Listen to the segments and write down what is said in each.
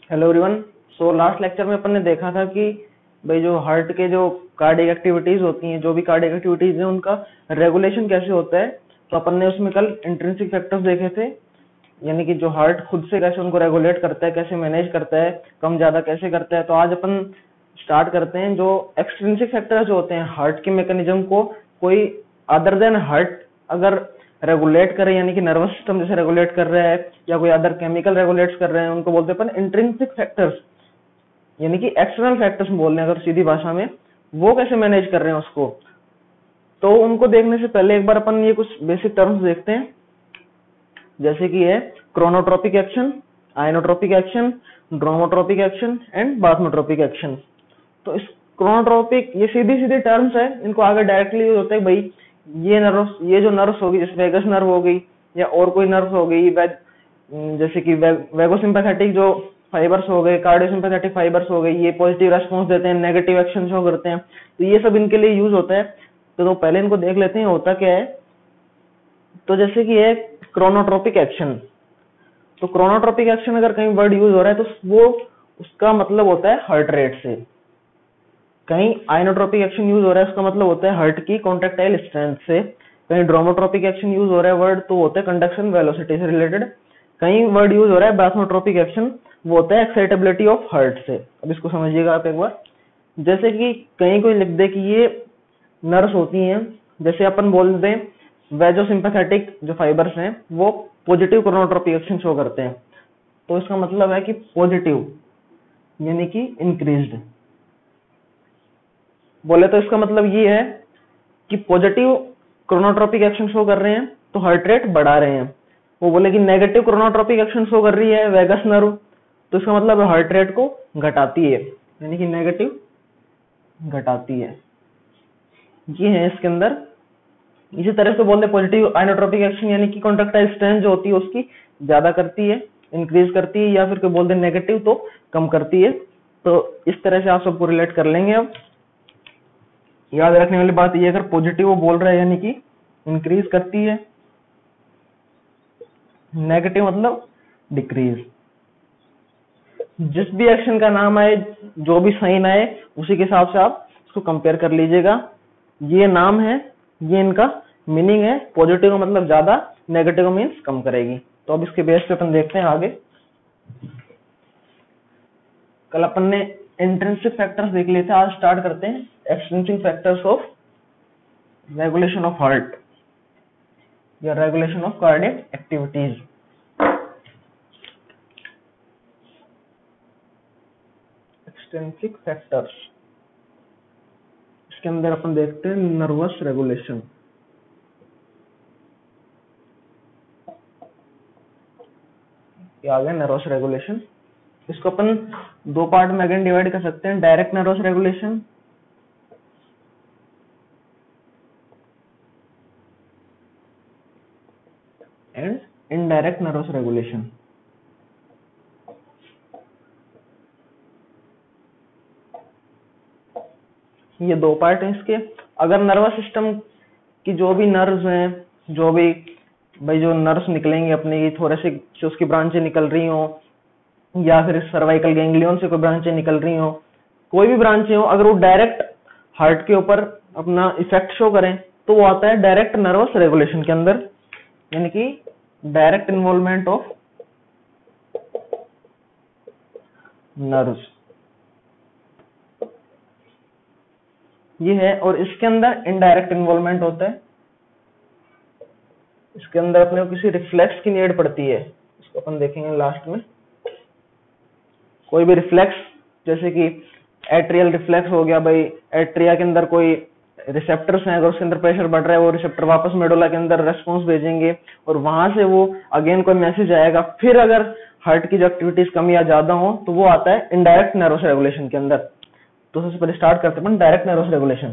Hello everyone. So last lecture में अपन ने देखा था कि भाई जो हार्ट के जो कार्डियक एक्टिविटीज होती हैं, जो भी कार्डियक एक्टिविटीज हैं, उनका रेगुलेशन कैसे होता है। तो अपन ने उसमें कल इंट्रिंसिक फैक्टर्स देखे थे, यानी कि जो हार्ट खुद से कैसे उनको रेगुलेट करता है, कैसे मैनेज करता है, कम ज्यादा कैसे करता है। तो आज अपन स्टार्ट करते हैं जो एक्सट्रिंसिक फैक्टर्स जो होते हैं हार्ट के मैकेनिज्म को कोई अदर देन हार्ट अगर रेगुलेट करे, यानी कि नर्वस सिस्टम जैसे रेगुलेट कर रहा है या कोई अदर केमिकल रेगुलेट कर रहे हैं, उनको बोलते हैं अपन इंट्रिंसिक फैक्टर्स, यानी कि एक्सटर्नल फैक्टर्स बोल रहे हैं अगर सीधी भाषा में। वो कैसे मैनेज कर रहे हैं उसको, तो उनको देखने से पहले एक बार अपन ये कुछ बेसिक टर्म्स देखते हैं, जैसे कि है chronotropic action, inotropic action, dromotropic action and bathmotropic action. तो इस क्रोनोट्रोपिक ये सीधी सीधी टर्म्स है, इनको आगे डायरेक्टली यूज होता है भाई ये जो नर्व्स होगी, जैसे वेगस नर्व हो गई या और कोई नर्व हो गई, जैसे कि वेगोसिम्पैथेटिक जो फाइबर्स हो गए, कार्डियोसिम्पैथेटिक फाइबर्स हो गई, ये पॉजिटिव रेस्पॉन्स देते हैं, नेगेटिव एक्शन शो करते हैं। तो ये सब इनके लिए यूज होता है। तो पहले इनको देख लेते हैं होता क्या है। तो जैसे कि है क्रोनोट्रोपिक एक्शन, तो क्रोनोट्रोपिक एक्शन अगर कहीं वर्ड यूज हो रहा है तो वो उसका मतलब होता है हार्ट रेट से। कहीं आइनोट्रोपिक एक्शन यूज हो रहा है उसका मतलब होता है हार्ट की कॉन्ट्रेक्टाइल स्ट्रेंथ से। कहीं ड्रोमोट्रोपिक एक्शन यूज हो रहा है वर्ड तो होता है कंडक्शन वेलोसिटी से रिलेटेड। कहीं वर्ड यूज हो रहा है बाथमोट्रोपिक एक्शन, वो होता है एक्साइटेबिलिटी ऑफ हार्ट से। अब इसको समझिएगा आप एक बार। जैसे कि कहीं कोई लिख दे कि ये नर्व्स होती हैं, जैसे अपन बोल दें वेजोसिम्पैथेटिक जो फाइबर्स हैं वो पॉजिटिव क्रोनोट्रोपिक एक्शन शो करते हैं, तो इसका मतलब है कि पॉजिटिव यानी कि इंक्रीज्ड। बोले तो इसका मतलब ये है कि पॉजिटिव क्रोनोट्रोपिक एक्शन शो कर रहे हैं तो हार्ट रेट बढ़ा रहे हैं। वो बोले कि नेगेटिव क्रोनोट्रोपिक एक्शन शो कर रही है वेगस नर्व, तो इसका मतलब हार्ट रेट को घटाती है, यानी कि नेगेटिव घटाती है। ये है इसके अंदर। इसी तरह से बोलते पॉजिटिव आइनोट्रोपिक एक्शन, यानी कि कॉन्ट्रैक्टाइल स्ट्रेंथ जो होती है उसकी ज्यादा करती है, इंक्रीज करती है, या फिर कोई बोलते नेगेटिव तो कम करती है। तो इस तरह से आप सबको रिलेट कर लेंगे। अब याद रखने वाली बात ये, अगर पॉजिटिव वो बोल रहा है यानी कि इंक्रीज करती है, नेगेटिव मतलब डिक्रीज। जिस भी एक्शन का नाम आए, जो भी साइन आए, उसी के हिसाब से आप इसको कंपेयर कर लीजिएगा। ये नाम है, ये इनका मीनिंग है। पॉजिटिव का मतलब ज्यादा, नेगेटिव का मीन्स कम करेगी। तो अब इसके बेस पे अपन देखते हैं आगे। कल अपन ने इंट्रिंसिक फैक्टर्स देख लिए थे, आज स्टार्ट करते हैं extrinsic factors of regulation of heart या regulation of cardiac activities. Extrinsic factors, इसके अंदर अपन देखते हैं नर्वस रेगुलेशन। ये आ गया नर्वस रेगुलेशन। इसको अपन दो पार्ट में अगेन डिवाइड कर सकते हैं, direct nervous regulation and indirect nervous regulation. ये दो पार्ट हैं इसके। अगर नर्वस सिस्टम की जो भी नर्व्स हैं, जो भी भाई जो नर्व्स निकलेंगे अपने थोरेसिक से उसकी ब्रांचें निकल रही हो, या फिर सर्वाइकल गैंग्लियन से कोई ब्रांचें निकल रही हो, कोई भी ब्रांचें हो, अगर वो डायरेक्ट हार्ट के ऊपर अपना इफेक्ट शो करें तो वो आता है डायरेक्ट नर्वस रेगुलेशन के अंदर, यानी कि डायरेक्ट इन्वॉल्वमेंट ऑफ नर्व्स ये है। और इसके अंदर इनडायरेक्ट इन्वॉल्वमेंट होता है। इसके अंदर अपने को किसी रिफ्लेक्स की नीड पड़ती है, इसको अपन देखेंगे लास्ट में। कोई भी रिफ्लेक्स, जैसे कि एट्रियल रिफ्लेक्स हो गया, भाई एट्रिया के अंदर कोई रिसेप्टर्स हैं, अगर उसके अंदर प्रेशर बढ़ रहा है वो रिसेप्टर वापस मेडुला के अंदर रेस्पॉन्स भेजेंगे और वहां से वो अगेन कोई मैसेज आएगा। फिर अगर हार्ट की जो एक्टिविटीज कम या ज्यादा हो तो वो आता है इनडायरेक्ट नर्वस रेगुलेशन के अंदर। तो सबसे पहले स्टार्ट करते हैं डायरेक्ट नर्वस रेगुलेशन।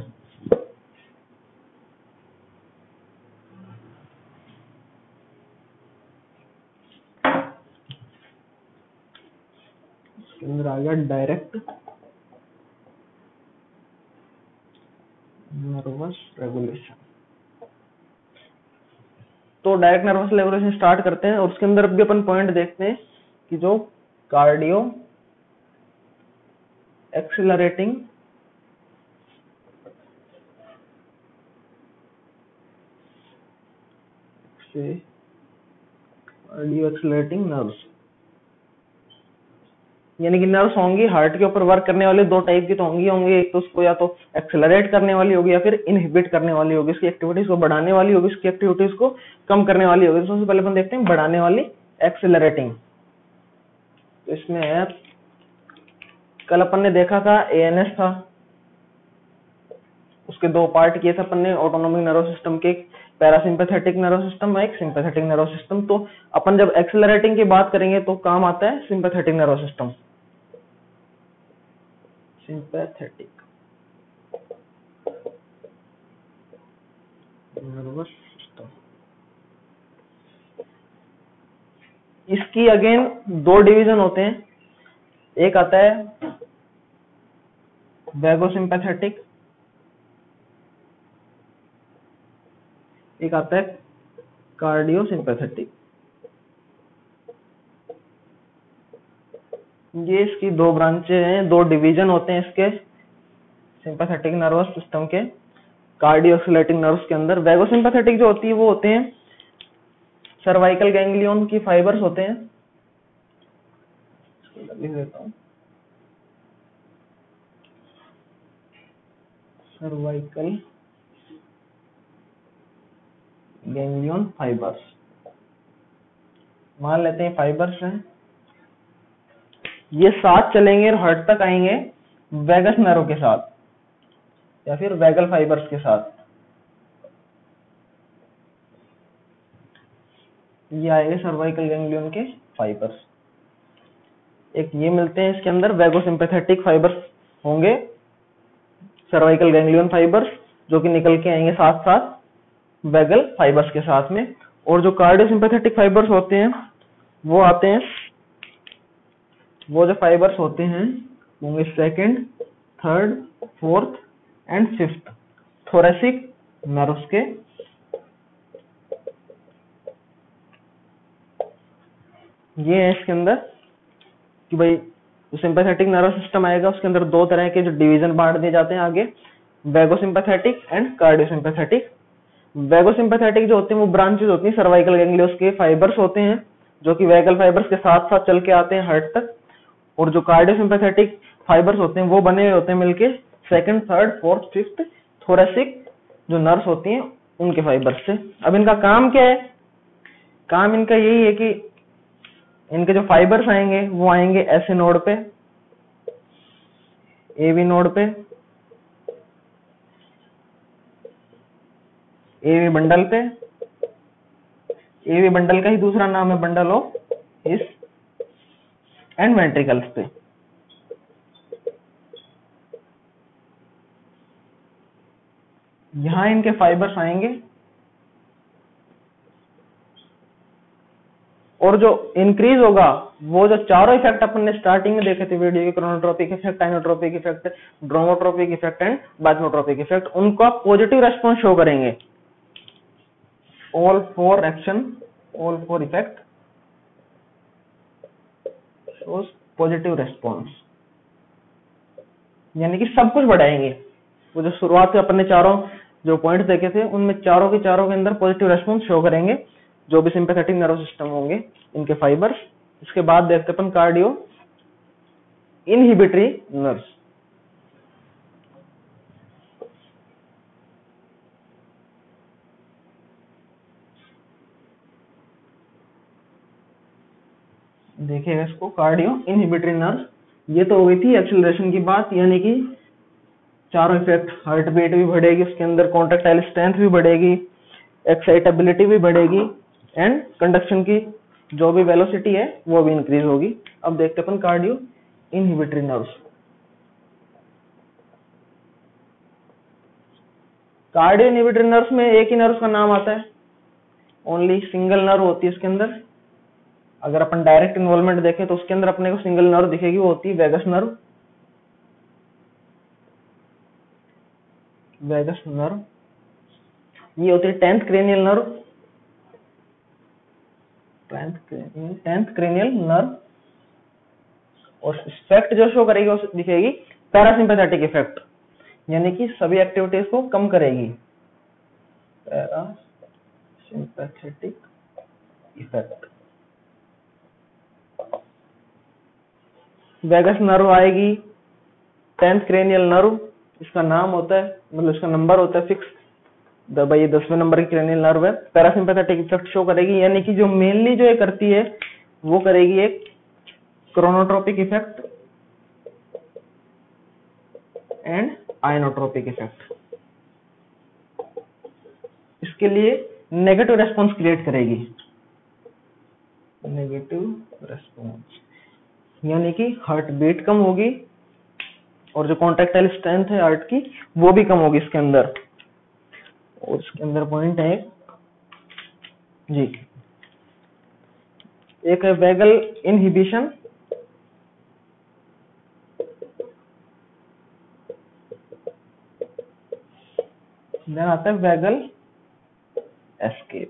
इसके अंदर आ गया डायरेक्ट नर्वस रेगुलेशन। तो डायरेक्ट नर्वस रेगुलेशन स्टार्ट करते हैं और उसके अंदर भी अपन पॉइंट देखते हैं कि जो cardio accelerating cardio accelerating nerves, यानी कि नर्व्स होंगी हार्ट के ऊपर वर्क करने वाले दो टाइप की तो होंगी, एक तो उसको या तो एक्सेलरेट करने वाली होगी या फिर इनहिबिट करने वाली होगी, इसकी एक्टिविटीज को बढ़ाने वाली होगी, इसकी एक्टिविटीज को कम करने वाली होगी। तो सबसे पहले अपन देखते हैं बढ़ाने वाली, एक्सेलरेटिंग। तो इसमें है, कल अपन ने देखा था एएनएस था, उसके दो पार्ट किए थे अपन ने, ऑटोनोमिक नर्वस सिस्टम के, पैरासिम्पैथेटिक नर्वस सिस्टम, एक सिंपैथेटिक नर्वस सिस्टम। तो अपन जब एक्सेलरेटिंग की बात करेंगे तो काम आता है sympathetic nervous system, sympathetic nervous system. इसकी अगेन दो डिवीजन होते हैं, एक आता है वैगोसिम्पैथेटिक, एक आता है कार्डियोसिम्पैथेटिक। ये इसकी दो ब्रांचें हैं, दो डिवीजन होते हैं इसके सिंपैथेटिक नर्वस सिस्टम के कार्डियो एक्सिलरेटिंग नर्व्स के अंदर। वैगोसिम्पैथेटिक जो होती है वो होते हैं सर्वाइकल गैंग्लियन की फाइबर्स होते हैं, लिख देता हूं, सर्वाइकल गैंग्लियन फाइबर्स, मान लेते हैं फाइबर्स हैं, ये साथ चलेंगे और हार्ट तक आएंगे वैगस नर्व के साथ या फिर वैगल फाइबर्स के साथ। ये आएंगे सर्वाइकल गैंग्लियन के फाइबर्स, एक ये मिलते हैं इसके अंदर, वैगोसिम्पैथेटिक फाइबर्स होंगे, सर्वाइकल गैंग्लियन फाइबर्स जो कि निकल के आएंगे साथ साथ वैगल फाइबर्स के साथ में। और जो कार्डियोसिम्पैथेटिक फाइबर्स होते हैं वो आते हैं, वो जो फाइबर्स होते हैं होंगे second, third, fourth and fifth thoracic nerves के। ये है इसके अंदर कि भाई सिंपैथेटिक नर्वस सिस्टम आएगा, उसके अंदर दो तरह के जो डिवीजन बांट दिए जाते हैं आगे, वैगोसिम्पैथेटिक एंड कार्डियोसिम्पैथेटिक। वैगोसिम्पैथेटिक जो होते हैं वो ब्रांचेस होती हैं सर्वाइकल गैंग्लियोस के, फाइबर्स होते हैं जो कि वैगल फाइबर्स के साथ साथ चल के आते हैं हार्ट तक। और जो कार्डियोसिम्पैथेटिक फाइबर्स होते हैं वो बने हुए होते हैं मिलके second, third, fourth, fifth thoracic जो नर्व्स होती हैं उनके फाइबर्स से। अब इनका काम क्या है? काम इनका यही है कि इनके जो फाइबर्स आएंगे वो आएंगे ऐसे नोड पे, एवी नोड पे, एवी बंडल पे। एवी बंडल का ही दूसरा नाम है bundle of His and ventricles पे। यहां इनके फाइबर्स आएंगे और जो इंक्रीज होगा वो जो चारों इफेक्ट अपन ने स्टार्टिंग में देखे थे वीडियो के, chronotropic effect, inotropic effect, dromotropic effect and bathmotropic effect, उनका पॉजिटिव रेस्पॉन्स शो करेंगे। All four action, all four effect shows positive response, यानी कि सब कुछ बढ़ाएंगे। वो जो शुरुआत में अपन ने चारों जो पॉइंट देखे थे उनमें चारों के अंदर पॉजिटिव रेस्पॉन्स शो करेंगे जो भी सिंपैथेटिक नर्वस सिस्टम होंगे इनके फाइबर्स। इसके बाद देखते अपन कार्डियो इनहिबिटरी नर्व्स। देखिएगा इसको, कार्डियो इनहिबिटरी नर्व्स। ये तो हो गई थी एक्सेलरेशन की बात, यानी कि चारों इफेक्ट, हार्ट बीट भी बढ़ेगी, उसके अंदर कॉन्ट्रैक्टाइल स्ट्रेंथ भी बढ़ेगी, एक्साइटेबिलिटी भी बढ़ेगी एंड कंडक्शन की जो भी वेलोसिटी है वो भी इंक्रीज होगी। अब देखते अपन cardio inhibitory nerves. Cardio inhibitory nerves में एक ही नर्व का नाम आता है, ओनली सिंगल नर्व होती है इसके अंदर। अगर अपन डायरेक्ट इन्वॉल्वमेंट देखें तो उसके अंदर अपने को सिंगल नर्व दिखेगी, वो होती है वैगस नर्व। वैगस नर्व ये होती है 10th cranial nerve, 10th cranial nerve. और इफेक्ट जो शो करेगी वो दिखेगी पैरासिम्पैथेटिक इफेक्ट, यानी कि सभी एक्टिविटीज को कम करेगी। Parasympathetic effect. वैगस नर्व आएगी, 10th क्रेनियल नर्व, इसका नाम होता है, मतलब इसका नंबर होता है फिक्स, भाई 10वें नंबर की क्रेनियल नर्व है। पैरासिम्पैथेटिक इफेक्ट शो करेगी, यानी कि जो मेनली जो ये करती है वो करेगी एक chronotropic effect and inotropic effect. इसके लिए नेगेटिव रेस्पॉन्स क्रिएट करेगी, नेगेटिव रेस्पॉन्स, यानी कि हार्ट बीट कम होगी और जो कॉन्ट्रैक्टाइल स्ट्रेंथ है हार्ट की वो भी कम होगी इसके अंदर। और इसके अंदर पॉइंट है जी, एक है वैगल इनहिबिशन, देन आता है वैगल एस्केप।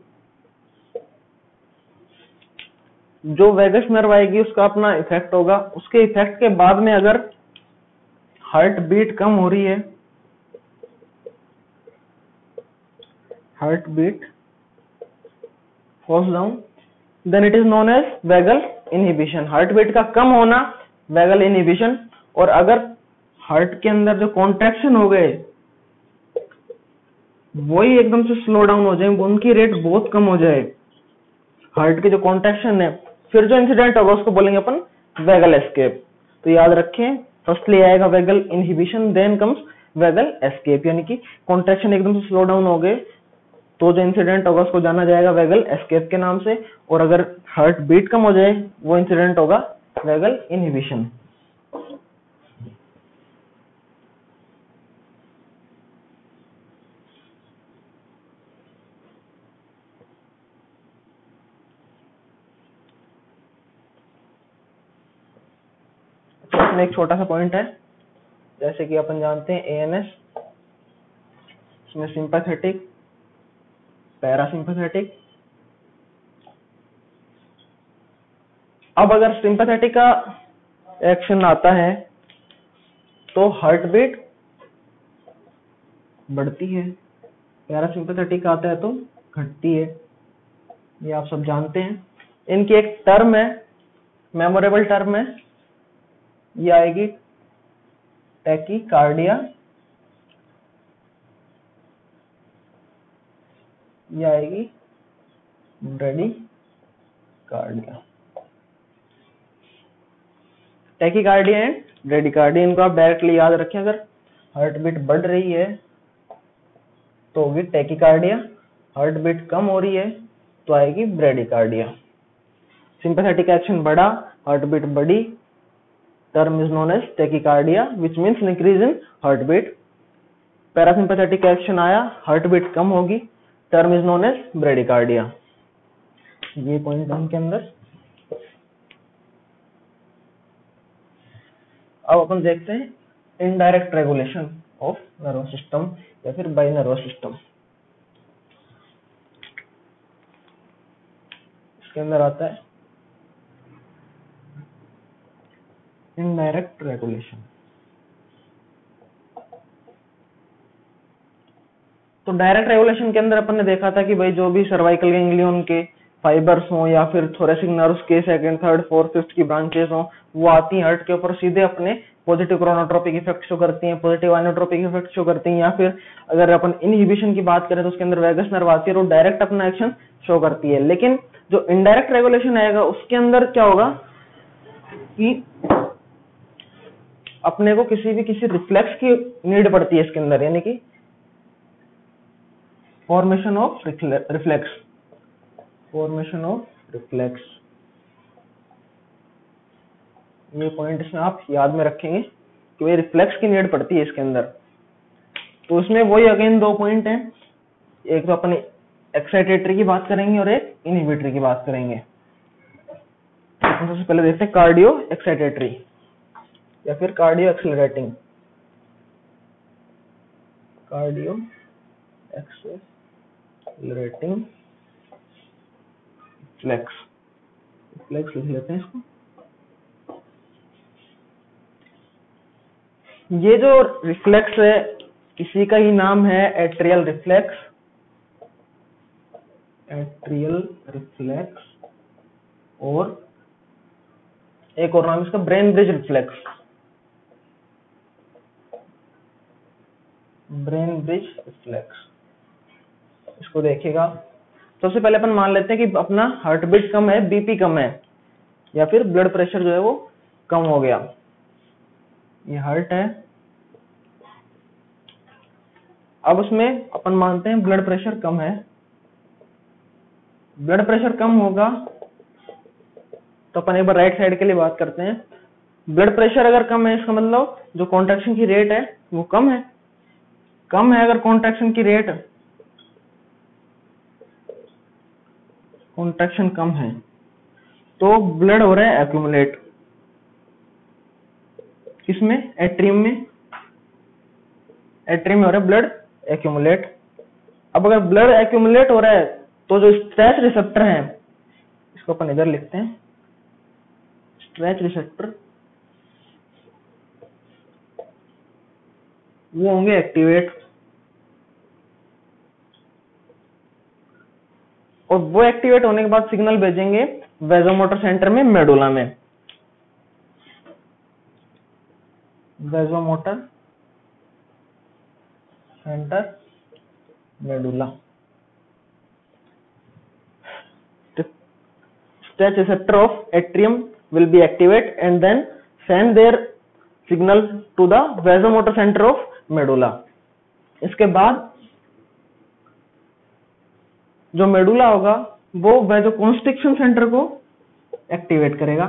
जो वैगस नर्व आएगी उसका अपना इफेक्ट होगा, उसके इफेक्ट के बाद में अगर हार्ट बीट कम हो रही है, heart beat falls down, then it is known as vagal inhibition. Heart beat का कम होना वैगल इनहिबिशन। और अगर हार्ट के अंदर जो कॉन्ट्रैक्शन हो गए वही एकदम से स्लो डाउन हो जाए, उनकी रेट बहुत कम हो जाए, हार्ट के जो कॉन्ट्रैक्शन है, फिर जो इंसिडेंट होगा उसको बोलेंगे अपन वैगल एस्केप। तो याद रखें, फर्स्टली आएगा vagal inhibition, then comes vagal escape, यानी कि कॉन्ट्रैक्शन एकदम से स्लो डाउन हो गए तो जो इंसिडेंट होगा उसको जाना जाएगा वैगल एस्केप के नाम से। और अगर हार्ट बीट कम हो जाए वो इंसिडेंट होगा वैगल इनहिबिशन। इसमें एक छोटा सा पॉइंट है, जैसे कि अपन जानते हैं एएनएस, इसमें सिंपैथेटिक, पैरासिम्पैथेटिक। अब अगर सिंपैथेटिक का एक्शन आता है तो हार्ट बीट बढ़ती है, पैरासिम्पैथेटिक आता है तो घटती है, ये आप सब जानते हैं। इनकी एक टर्म है, मेमोरेबल टर्म है, ये आएगी टैकीकार्डिया, ये आएगी ब्रेडीकार्डिया। टैकीकार्डिया एंड ब्रेडीकार्डिया, इनको आप डायरेक्टली याद रखें। अगर हार्ट बीट बढ़ रही है तो होगी टैकीकार्डिया, हार्ट बीट कम हो रही है तो आएगी ब्रेडीकार्डिया। सिंपैथेटिक एक्शन बढ़ा, हार्ट बीट बढ़ी, term is known as tachycardia, which means increase in heart beat. Parasympathetic action आया, हार्ट बीट कम होगी, term is known as bradycardia. ये पॉइंट के अंदर अब अपन देखते हैं indirect regulation of nervous system या फिर बाई नर्वस सिस्टम। इसके अंदर आता है इनडायरेक्ट रेगुलेशन। तो डायरेक्ट रेगुलेशन के अंदर अपन ने देखा था कि भाई जो भी सर्वाइकल गैंग्लियन के फाइबर्स हो या फिर थोरेसिक नर्व्स के सेकंड, थर्ड, फोर्थ, फिफ्थ की ब्रांचेस हो, वो आती हैं हार्ट के ऊपर, सीधे अपने पॉजिटिव क्रोनोट्रोपिक इफेक्ट शो करती हैं, पॉजिटिव आइनोट्रोपिक इफेक्ट शो करती हैं। या फिर अगर अपन इनहिबिशन की बात करें तो उसके अंदर वैगस नर्व आती है और डायरेक्ट अपना एक्शन शो करती है। लेकिन जो इनडायरेक्ट रेगुलेशन आएगा उसके अंदर क्या होगा कि अपने को किसी रिफ्लेक्स की नीड पड़ती है इसके अंदर, यानी कि formation of reflex, formation of reflex. ये पॉइंट इसमें आप याद में रखेंगे कि भाई रिफ्लेक्स की नीड पड़ती है इसके अंदर। तो इसमें वही अगेन दो पॉइंट हैं, एक तो अपन एक्साइटेटरी की बात करेंगे और एक इनहिबिटरी की बात करेंगे। सबसे पहले देखते हैं कार्डियो एक्साइटेटरी या फिर cardio accelerating. Cardio accelerating flex, flex लिख लेते हैं इसको। ये जो रिफ्लेक्स है इसी का ही नाम है एट्रियल रिफ्लेक्स। एट्रियल रिफ्लेक्स, और एक और नाम इसका Bainbridge reflex. Bainbridge reflex, इसको देखिएगा। सबसे पहले अपन मान लेते हैं कि अपना हार्ट बीट कम है, बीपी कम है, या फिर ब्लड प्रेशर जो है वो कम हो गया। ये हार्ट है, अब उसमें अपन मानते हैं ब्लड प्रेशर कम है। ब्लड प्रेशर कम होगा तो अपन एक बार राइट साइड के लिए बात करते हैं। ब्लड प्रेशर अगर कम है इसका मतलब जो कॉन्ट्रैक्शन की रेट है वो कम है। कम है अगर कॉन्ट्रैक्शन की रेट, कॉन्ट्रैक्शन कम है तो ब्लड हो रहा है एक्यूमुलेट। किसमें? एट्रियम में। एट्रियम में हो रहा है ब्लड एक्यूमुलेट। अब अगर ब्लड एक्यूमुलेट हो रहा है तो जो स्ट्रेच रिसेप्टर है, इसको अपन इधर लिखते हैं, स्ट्रेच रिसेप्टर, वो होंगे एक्टिवेट। और वो एक्टिवेट होने के बाद सिग्नल भेजेंगे वेजोमोटर सेंटर में, मेडुला में। Vasomotor centre, medulla. Stretch receptor of atrium will be activate and then send their signal to the vasomotor center of medulla. इसके बाद जो मेडुला होगा वो वेजोकॉन्स्ट्रिक्शन सेंटर को एक्टिवेट करेगा।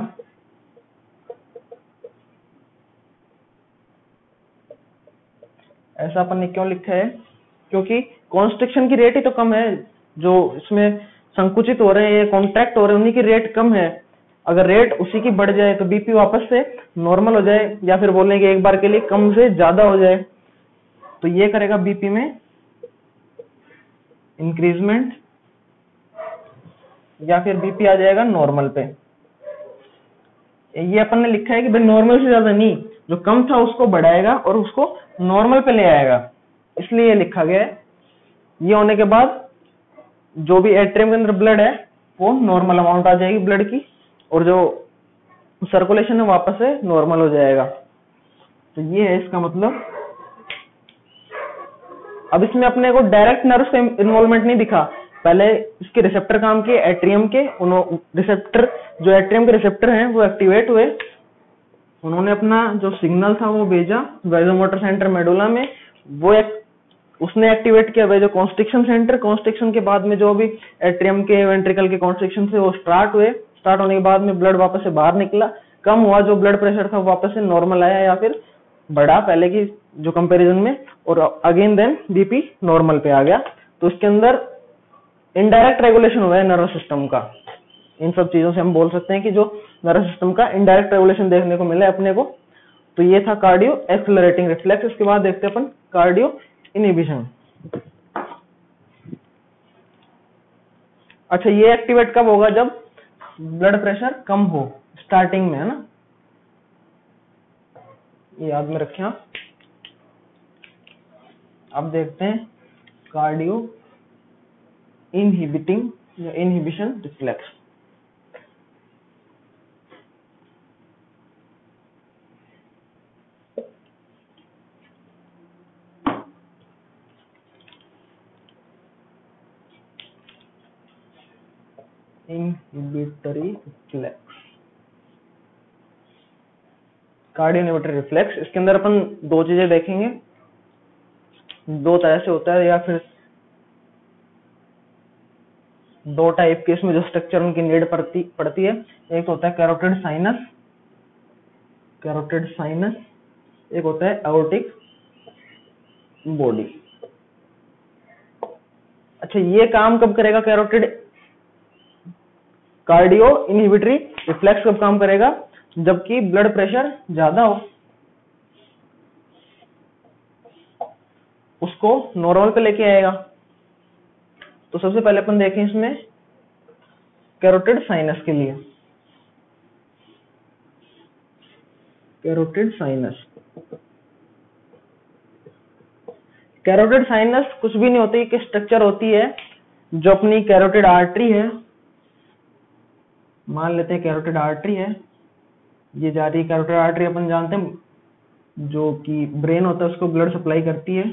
ऐसा अपन ने क्यों लिखा है? क्योंकि कॉन्स्ट्रिक्शन की रेट ही तो कम है, जो इसमें संकुचित हो रहे हैं, कॉन्ट्रैक्ट हो रहे हैं, उन्हीं की रेट कम है। अगर रेट उसी की बढ़ जाए तो बीपी वापस से नॉर्मल हो जाए, या फिर बोलेंगे एक बार के लिए कम से ज्यादा हो जाए, तो ये करेगा बीपी में इंक्रीजमेंट, या फिर बीपी आ जाएगा नॉर्मल पे। ये अपन ने लिखा है कि भाई नॉर्मल से ज्यादा नहीं, जो कम था उसको बढ़ाएगा और उसको नॉर्मल पे ले आएगा, इसलिए ये लिखा गया है। ये होने के बाद जो भी एट्रियम के अंदर ब्लड है वो नॉर्मल अमाउंट आ जाएगी ब्लड की, और जो सर्कुलेशन है वापस से नॉर्मल हो जाएगा। तो ये है इसका मतलब। अब इसमें अपने को डायरेक्ट नर्व से इन्वॉल्वमेंट नहीं दिखा, पहले इसके रिसेप्टर काम किए एट्रियम के। रिसेप्टर, जो एट्रियम के रिसेप्टर हैं वो एक्टिवेट हुए, उन्होंने अपना जो सिग्नल था वो भेजा वेजोमोटर सेंटर मेडुला में। वो उसने एक्टिवेट किया जो कॉन्स्ट्रिक्शन सेंटर। कॉन्स्ट्रिक्शन के बाद में जो भी एट्रियम के वेंट्रिकल के कॉन्स्ट्रिक्शन से वो स्टार्ट हुए। स्टार्ट होने के बाद में ब्लड वापस से बाहर निकला, कम हुआ, जो ब्लड प्रेशर था वापस से नॉर्मल आया या फिर बढ़ा पहले की जो कंपैरिजन में, और अगेन देन बीपी नॉर्मल पे आ गया। तो इसके अंदर इनडायरेक्ट रेगुलेशन हुआ है नर्व सिस्टम का। इन सब चीजों से हम बोल सकते हैं कि जो नर्व सिस्टम का इनडायरेक्ट रेगुलेशन देखने को मिला है अपने को। तो ये था कार्डियो एक्सेलरेटिंग रिफ्लेक्स। इसके बाद देखते हैं अपन कार्डियो इनहिबिशन। अच्छा, ये एक्टिवेट कब होगा? जब ब्लड प्रेशर कम हो, स्टार्टिंग में, है ना, ये याद में रखें आप। अब देखते हैं कार्डियो इनहिबिटिंग या inhibition reflex. Inhibitory reflex, cardio inhibitory reflex. इसके अंदर अपन दो चीजें देखेंगे, दो तरह से होता है, या फिर दो टाइप के इसमें जो स्ट्रक्चर उनकी नीड पड़ती है। एक तो होता है कैरोटिड साइनस, कैरोटिड साइनस, एक होता है एओर्टिक बॉडी। अच्छा, ये काम कब करेगा कैरोटिड कार्डियो इनहिबिटरी रिफ्लेक्स? कब काम करेगा? जबकि ब्लड प्रेशर ज्यादा हो, उसको नॉर्मल पे लेके आएगा। तो सबसे पहले अपन देखें इसमें कैरोटिड साइनस के लिए। कैरोटिड साइनस, कैरोटिड साइनस कुछ भी नहीं होती, कि स्ट्रक्चर होती है जो अपनी कैरोटिड आर्टरी है, मान लेते हैं कैरोटिड आर्टरी है, ये जा रही है कैरोटिड आर्टरी, अपन जानते हैं जो कि ब्रेन होता है उसको ब्लड सप्लाई करती है।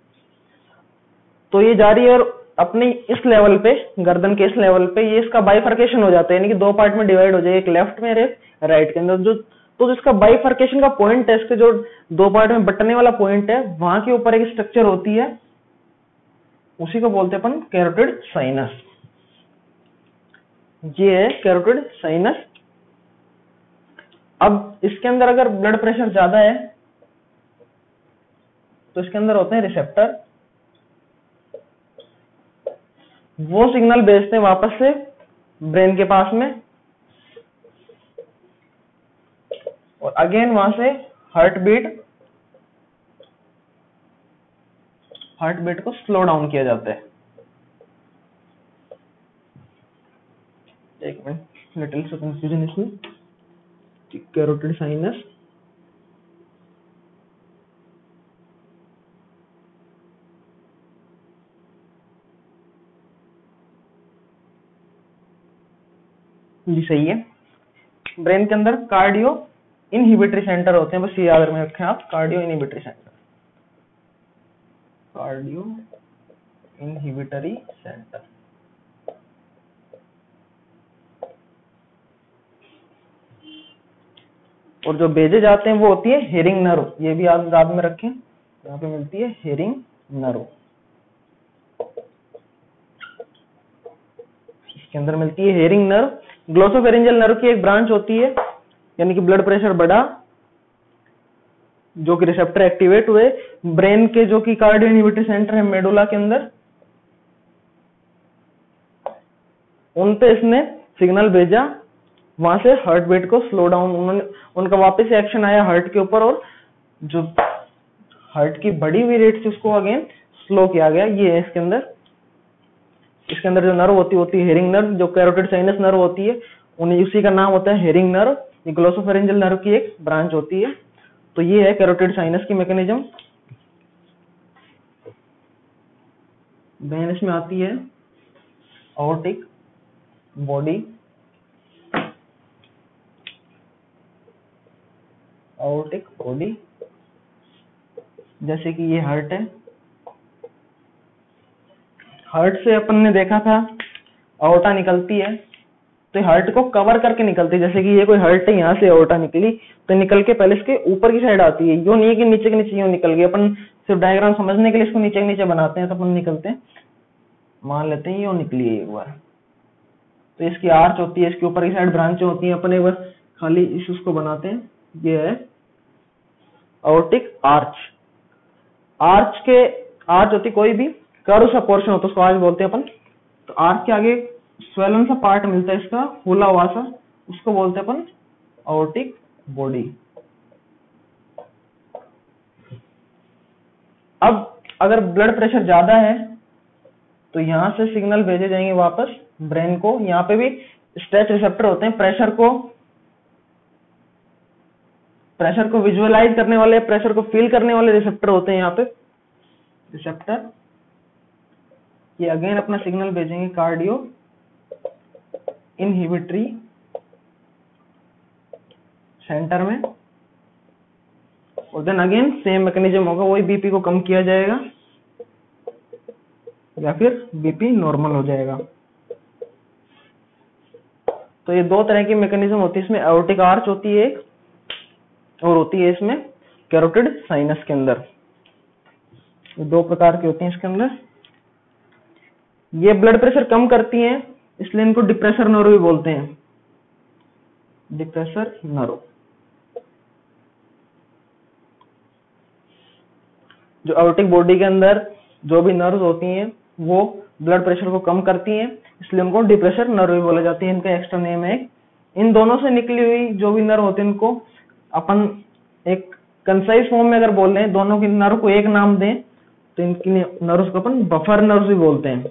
तो ये जा रही है और अपने इस लेवल पे, गर्दन के इस लेवल पे ये इसका बाइफर्केशन हो जाता है, यानी कि दो पार्ट में डिवाइड हो जाए, एक लेफ्ट में और एक राइट के अंदर। जो तो जिसका बाइफर्केशन का पॉइंट है, इसके जो दो पार्ट में बटने वाला पॉइंट है, वहां के ऊपर एक स्ट्रक्चर होती है, उसी को बोलते हैं अपन कैरोटिड साइनस। ये है कैरोटिड साइनस। अब इसके अंदर अगर ब्लड प्रेशर ज्यादा है तो इसके अंदर होते हैं रिसेप्टर, वो सिग्नल भेजते हैं वापस से ब्रेन के पास में, और अगेन वहां से हार्ट बीट को स्लो डाउन किया जाता है। एक मिनट, लिटिल सा कंफ्यूजन इसमें। कैरोटिड साइनस, जी सही है। ब्रेन के अंदर कार्डियो इनहिबिटरी सेंटर होते हैं, बस ये याद रखें आप, cardio inhibitory centre, cardio inhibitory centre. और जो भेजे जाते हैं वो होती है हेरिंग नर्व, ये भी आप याद में रखें, यहाँ पे मिलती है हेरिंग नर्व, इसके अंदर मिलती है हेरिंग नर्व। ग्लोसोफेरिंजियल नर्व की एक ब्रांच होती है, यानी कि ब्लड प्रेशर बढ़ा, जो कि रिसेप्टर एक्टिवेट हुए, ब्रेन के जो कि कार्डियो इनहिबिटरी सेंटर है मेडुला के अंदर, उन पे इसने सिग्नल भेजा, वहां से हार्ट बीट को स्लो डाउन, उनका वापस से एक्शन आया हार्ट के ऊपर, और जो हार्ट की बढ़ी हुई रेट थी उसको अगेन स्लो किया गया। ये है इसके अंदर, इसके अंदर जो नर्व होती है हेरिंग नर्व, जो कैरोटिड साइनस नर्व होती है, उन्हें उसी का नाम होता है हेरिंग नर्व। ये ग्लोसोफेरिंजियल नर्व की एक ब्रांच होती है। तो ये है कैरोटिड साइनस की मैकेनिज्म। देन इसमें आती है aortic बॉडी, aortic बॉडी, जैसे कि ये हार्ट है, हार्ट से अपन ने देखा था aorta निकलती है, तो हार्ट को कवर करके निकलती है, जैसे कि ये कोई हार्ट है, यहाँ से aorta निकली तो निकल के पहले इसके ऊपर की साइड आती है, यो नहीं है कि नीचे के नीचे यूं निकल गई। अपन सिर्फ डायग्राम समझने के लिए इसको नीचे के नीचे बनाते हैं, तो अपन निकलते हैं, मान लेते हैं यो निकली है एक बार, तो इसकी आर्च होती है, इसके ऊपर की साइड ब्रांचें होती हैं, अपन एक बार खाली इस उसको बनाते हैं। ये है aortic आर्च। आर्च होती कोई भी कर्व सा पोर्शन होता है, उसको आर्च बोलते हैं अपन। तो आर्च के आगे स्वेलन सा पार्ट मिलता है इसका, फूला हुआ सा, उसको बोलते हैं अपन aortic बॉडी। अब अगर ब्लड प्रेशर ज्यादा है तो यहां से सिग्नल भेजे जाएंगे वापस ब्रेन को। यहाँ पे भी स्ट्रेच रिसेप्टर होते हैं, प्रेशर को विजुअलाइज करने वाले, प्रेशर को फील करने वाले रिसेप्टर होते हैं यहाँ पे रिसेप्टर। ये अगेन अपना सिग्नल भेजेंगे कार्डियो इनहिबिटरी सेंटर में, और देन अगेन सेम मैकेनिज्म होगा, वही बीपी को कम किया जाएगा या फिर बीपी नॉर्मल हो जाएगा। तो ये दो तरह की मैकेनिज्म होती है इसमें, एओर्टिक आर्च होती है एक, और होती है इसमें कैरोटिड साइनस के अंदर। ये दो प्रकार की होती हैं इसके अंदर। ये ब्लड प्रेशर कम करती हैं, इसलिए इनको डिप्रेसर नर्व भी बोलते हैं, डिप्रेसर नर्व। जो एओर्टिक बॉडी के अंदर जो भी नर्व्स होती हैं वो ब्लड प्रेशर को कम करती हैं, इसलिए उनको डिप्रेसर नर्व भी बोला जाती है, इनका एक्स्ट्रा नेम है। इन दोनों से निकली हुई जो भी नर्व होते हैं इनको अपन एक कंसाइज फॉर्म में अगर बोल रहे हैं, दोनों की नर्व को एक नाम दें तो इनकी नर्व्स को अपन बफर नर्व्स भी बोलते हैं।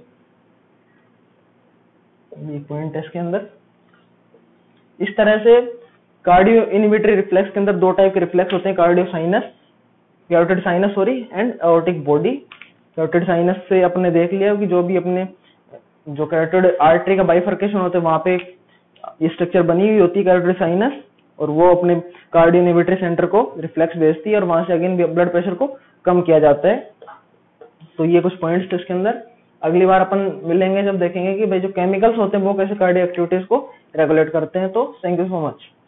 ये पॉइंट है इसके अंदर। इस तरह से कार्डियो इनहिबिटरी रिफ्लेक्स के अंदर दो टाइप के रिफ्लेक्स होते हैं, cardio sinus, carotid sinus sorry, and aortic body. Carotid sinus से अपने देख लिया कि जो भी अपने जो कैरोटिड आर्टरी का बाइफर्केशन होता है वहां पे ये स्ट्रक्चर बनी हुई होती है कैरोटिड साइनस, और वो अपने कार्डियोनिविटरी सेंटर को रिफ्लेक्स भेजती है और वहां से अगेन ब्लड प्रेशर को कम किया जाता है। तो ये कुछ पॉइंट्स थे इसके अंदर। अगली बार अपन मिलेंगे जब देखेंगे कि भाई जो केमिकल्स होते हैं वो कैसे कार्डियक एक्टिविटीज को रेगुलेट करते हैं। तो थैंक यू सो मच।